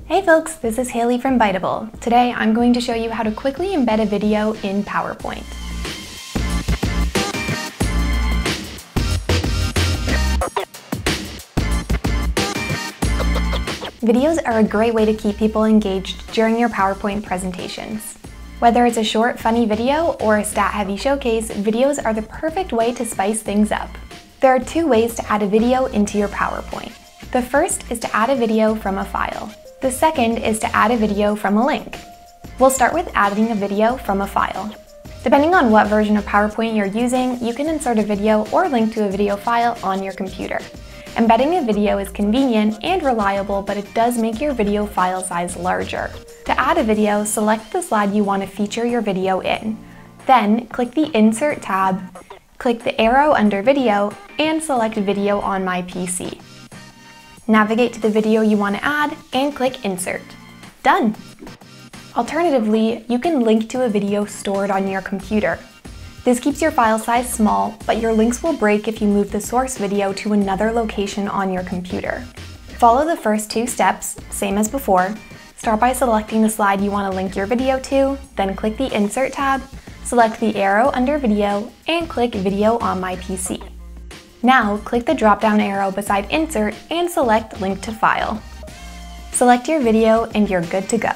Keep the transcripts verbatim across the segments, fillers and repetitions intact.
Hey folks, this is Haley from Biteable. Today I'm going to show you how to quickly embed a video in PowerPoint. Videos are a great way to keep people engaged during your PowerPoint presentations. Whether it's a short, funny video or a stat-heavy showcase, videos are the perfect way to spice things up. There are two ways to add a video into your PowerPoint. The first is to add a video from a file. The second is to add a video from a link. We'll start with adding a video from a file. Depending on what version of PowerPoint you're using, you can insert a video or link to a video file on your computer. Embedding a video is convenient and reliable, but it does make your video file size larger. To add a video, select the slide you want to feature your video in. Then, click the Insert tab, click the arrow under Video, and select Video on my P C. Navigate to the video you want to add and click Insert. Done! Alternatively, you can link to a video stored on your computer. This keeps your file size small, but your links will break if you move the source video to another location on your computer. Follow the first two steps, same as before. Start by selecting the slide you want to link your video to, then click the Insert tab, select the arrow under Video, and click Video on my P C. Now, click the drop-down arrow beside Insert and select Link to File. Select your video and you're good to go.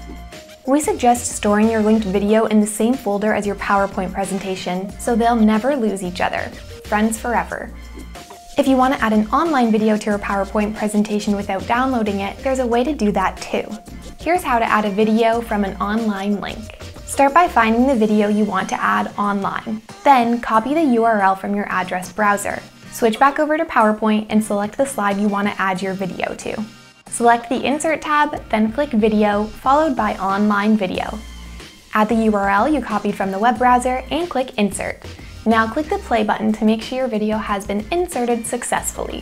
We suggest storing your linked video in the same folder as your PowerPoint presentation so they'll never lose each other. Friends forever. If you want to add an online video to your PowerPoint presentation without downloading it, there's a way to do that too. Here's how to add a video from an online link. Start by finding the video you want to add online. Then, copy the U R L from your address browser. Switch back over to PowerPoint and select the slide you want to add your video to. Select the Insert tab, then click Video, followed by Online Video. Add the U R L you copied from the web browser and click Insert. Now click the play button to make sure your video has been inserted successfully.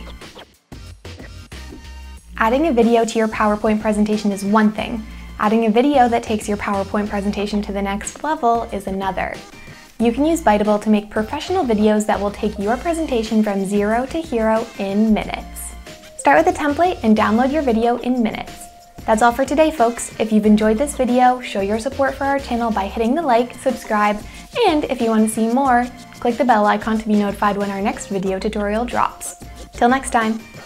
Adding a video to your PowerPoint presentation is one thing. Adding a video that takes your PowerPoint presentation to the next level is another. You can use Biteable to make professional videos that will take your presentation from zero to hero in minutes. Start with a template and download your video in minutes. That's all for today, folks. If you've enjoyed this video, show your support for our channel by hitting the like, subscribe, and if you want to see more, click the bell icon to be notified when our next video tutorial drops. Till next time!